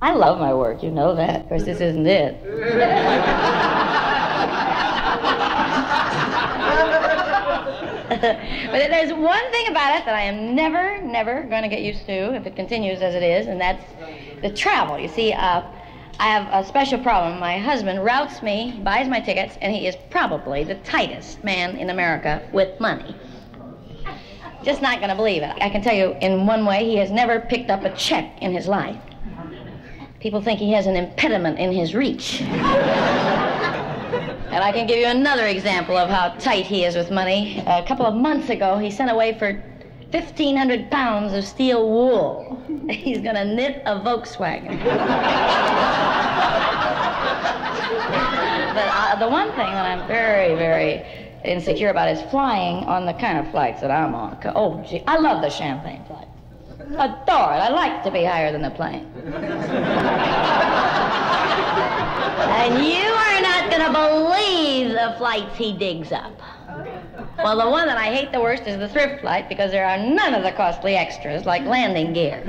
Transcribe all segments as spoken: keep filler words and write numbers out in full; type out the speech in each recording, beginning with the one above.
I love my work, you know that. Of course, this isn't it. But there's one thing about it that I am never, never going to get used to if it continues as it is, and that's the travel. You see, uh, I have a special problem. My husband routes me, buys my tickets, and he is probably the tightest man in America with money. Just not going to believe it. I can tell you, in one way, he has never picked up a check in his life. People think he has an impediment in his reach. And I can give you another example of how tight he is with money. A couple of months ago, he sent away for fifteen hundred pounds of steel wool. He's going to knit a Volkswagen. But uh, the one thing that I'm very, very insecure about is flying on the kind of flights that I'm on. Oh, gee, I love the champagne flight. Adore it. I like to be higher than the plane. And you are not going to believe the flights he digs up. Well, the one that I hate the worst is the thrift flight, because there are none of the costly extras like landing gear.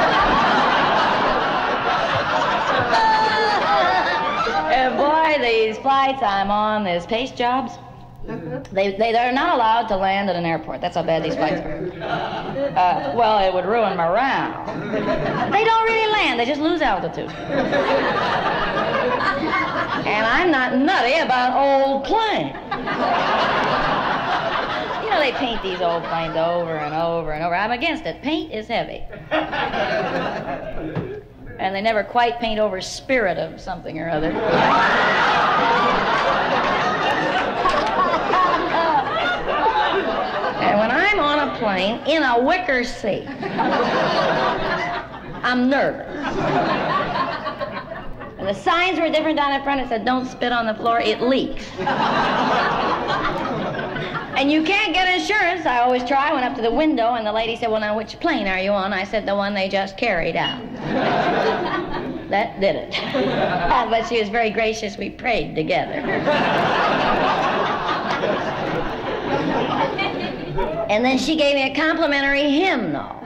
And boy, these flights I'm on, these pace jobs, They, they, they're not allowed to land at an airport. That's how bad these flights are. Uh, well, it would ruin morale. They don't really land. They just lose altitude. And I'm not nutty about old planes. You know, they paint these old planes over and over and over. I'm against it. Paint is heavy. And they never quite paint over spirit of something or other. And when I'm on a plane in a wicker seat, I'm nervous. And the signs were different down in front. It said, don't spit on the floor, it leaks. And you can't get insurance. I always try. I went up to the window, and the lady said, well, now, which plane are you on? I said, the one they just carried out. That did it. But she was very gracious. We prayed together. And then she gave me a complimentary hymnal.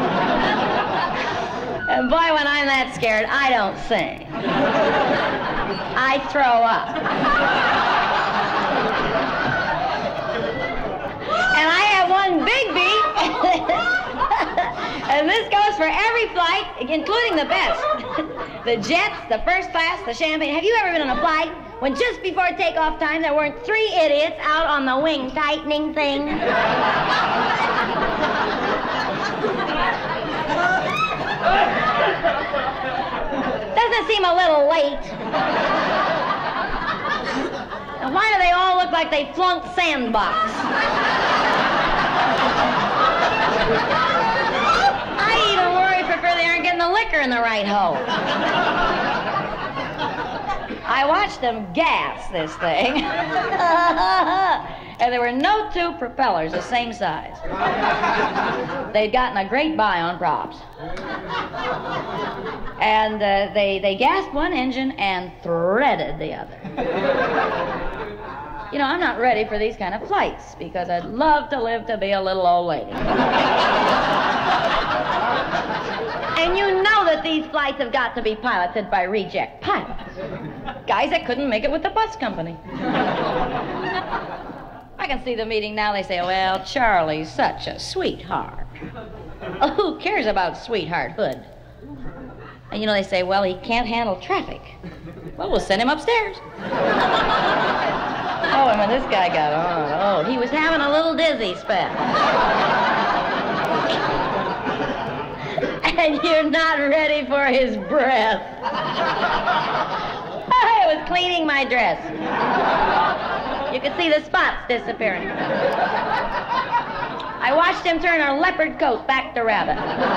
And boy, when I'm that scared, I don't sing. I throw up. And I have one big beat. And this goes for every flight, including the best. The jets, the first class, the champagne. Have you ever been on a flight when just before takeoff time there weren't three idiots out on the wing tightening thing? Doesn't it seem a little late? And why do they all look like they flunked Sandbox? I even worry for fear they aren't getting the liquor in the right hole. I watched them gas this thing. And there were no two propellers the same size. They'd gotten a great buy on props. And uh, they, they gassed one engine and threaded the other. You know, I'm not ready for these kind of flights because I'd love to live to be a little old lady. And you know that these flights have got to be piloted by reject pilots. Guys that couldn't make it with the bus company. I can see the meeting now. They say, well, Charlie's such a sweetheart. Oh, who cares about sweethearthood? And you know, they say, well, he can't handle traffic. Well, we'll send him upstairs. Oh, and when this guy got on, oh, he was having a little dizzy spell. And you're not ready for his breath. I was cleaning my dress. You could see the spots disappearing. I watched him turn a leopard coat back to rabbit.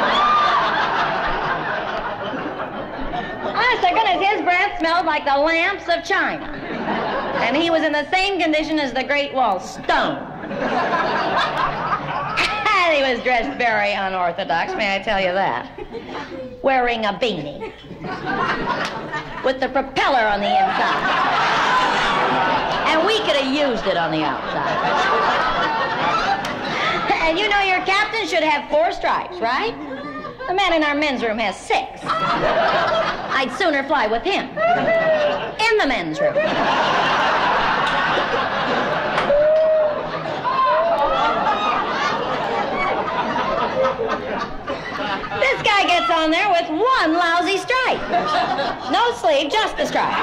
Honest to goodness, his breath smelled like the lamps of China. And he was in the same condition as the Great Wall, stone. And he was dressed very unorthodox, may I tell you that. Wearing a beanie. With the propeller on the inside. And we could have used it on the outside. And you know your captain should have four stripes, right? The man in our men's room has six. I'd sooner fly with him. In the men's room. This guy gets on there with one lousy stripe. No sleeve, just the stripe.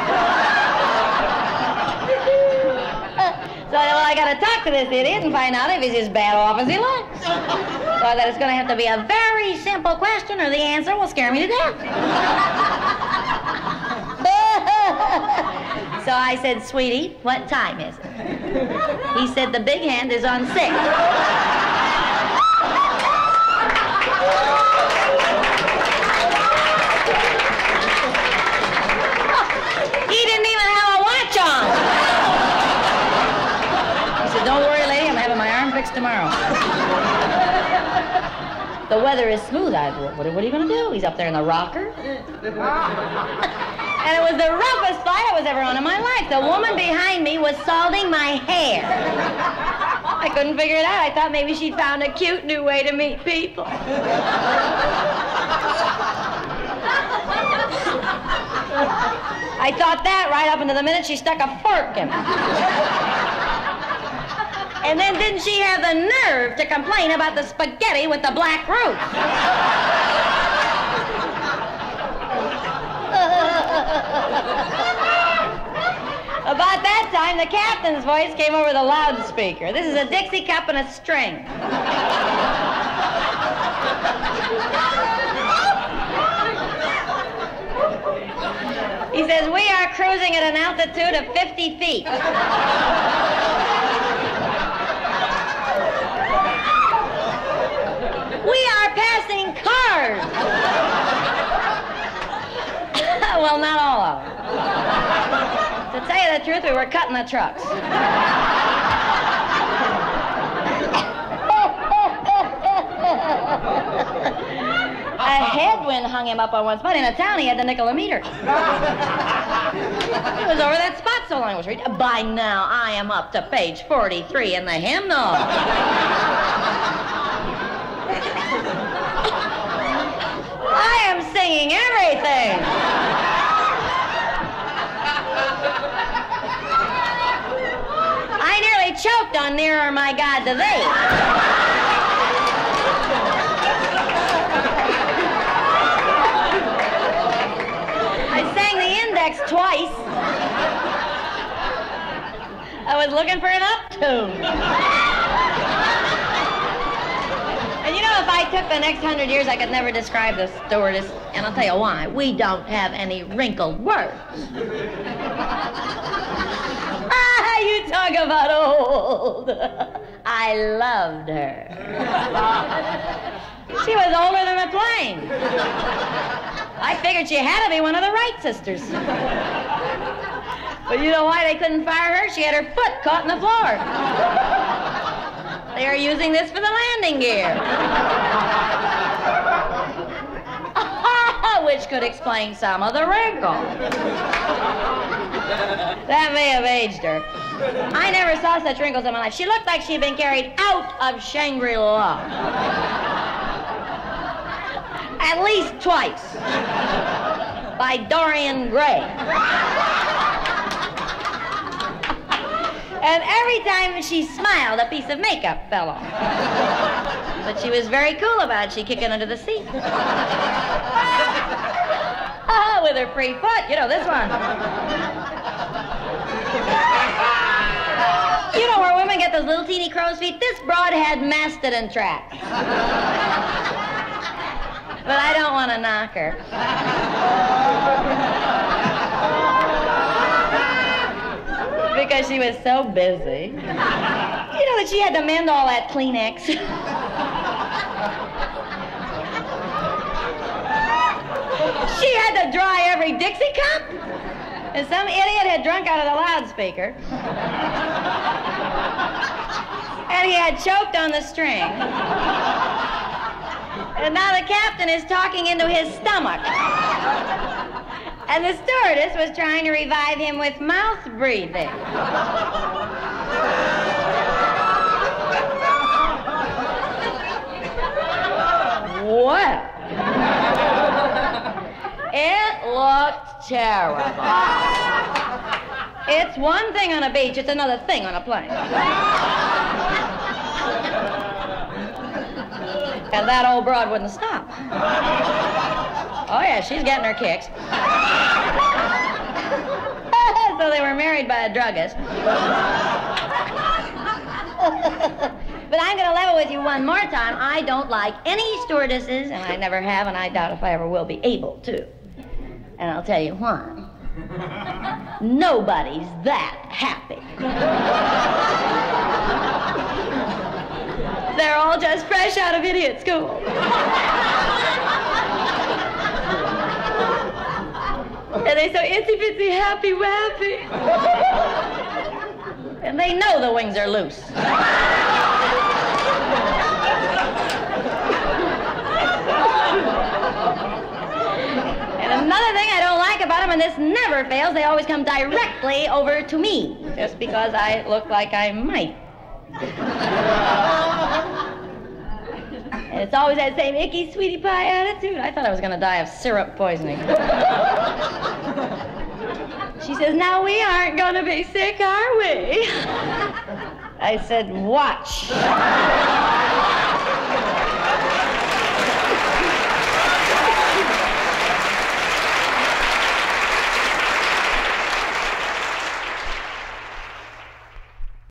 So I thought, well, I gotta talk to this idiot and find out if he's as bad off as he looks. So I thought it's gonna have to be a very simple question or the answer will scare me to death. So I said, sweetie, what time is it? He said, the big hand is on six. He didn't even have a watch on. He said, don't worry, lady, I'm having my arm fixed tomorrow. The weather is smooth. I what, what are you going to do? He's up there in the rocker. And it was the roughest flight I was ever on in my life. The woman behind me was salting my hair. I couldn't figure it out. I thought maybe she'd found a cute new way to meet people. I thought that right up until the minute she stuck a fork in me. And then didn't she have the nerve to complain about the spaghetti with the black roof? About that time, the captain's voice came over the loudspeaker. This is a Dixie cup and a string. He says, we are cruising at an altitude of fifty feet. We are passing cars. Well, not all of them. To tell you the truth, we were cutting the trucks. A headwind hung him up on one spot. In a town, he had the nickel a meter. He was over that spot so long it was reached. By now, I am up to page forty-three in the hymnal. I am singing everything. I nearly choked on Nearer My God to Thee. I sang the index twice. I was looking for an uptune. And you know, if I took the next hundred years, I could never describe the stewardess. And I'll tell you why. We don't have any wrinkled words. Ah, you talk about old. I loved her. She was older than the plane. I figured she had to be one of the Wright sisters. But you know why they couldn't fire her? She had her foot caught in the floor. They are using this for the landing gear. Which could explain some of the wrinkles. That may have aged her. I never saw such wrinkles in my life. She looked like she'd been carried out of Shangri-La. At least twice. By Dorian Gray. And every time she smiled, a piece of makeup fell off. But she was very cool about it. She'd kick it under the seat. Ah, with her free foot. You know, this one. You know where women get those little teeny crow's feet? This broad had Mastodon tracks. But I don't want to knock her. Because she was so busy. You know that she had to mend all that Kleenex. She had to dry every Dixie cup. And some idiot had drunk out of the loudspeaker. And he had choked on the string. And now the captain is talking into his stomach. And the stewardess was trying to revive him with mouth breathing. Well, It looked terrible. It's one thing on a beach, it's another thing on a plane. And that old broad wouldn't stop. Oh, yeah, she's getting her kicks. So they were married by a druggist. But I'm going to level with you one more time. I don't like any stewardesses, and I never have, and I doubt if I ever will be able to. And I'll tell you why. Nobody's that happy. They're all just fresh out of idiot school. And they're so itsy-bitsy happy-wappy. And they know the wings are loose. And another thing I don't like about them, and this never fails, they always come directly over to me, just because I look like I might. And it's always that same icky sweetie pie attitude. I thought I was going to die of syrup poisoning. She says, now we aren't going to be sick, are we? I said, watch.